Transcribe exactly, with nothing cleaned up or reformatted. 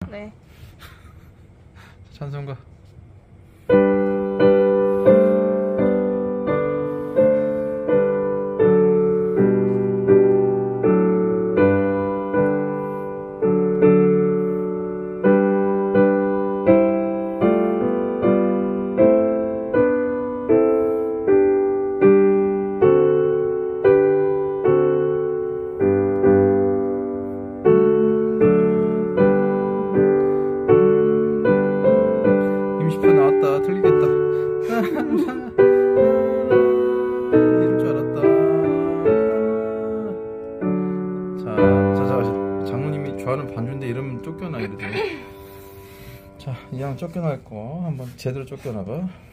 네. 찬송가. 임시표 나왔다. 틀리겠다. 이럴 줄 알았다. 자, 자, 자, 장모님이 좋아하는 반주인데 이러면 쫓겨나, 이러죠. 자, 이왕 쫓겨날 거 한번 제대로 쫓겨나봐.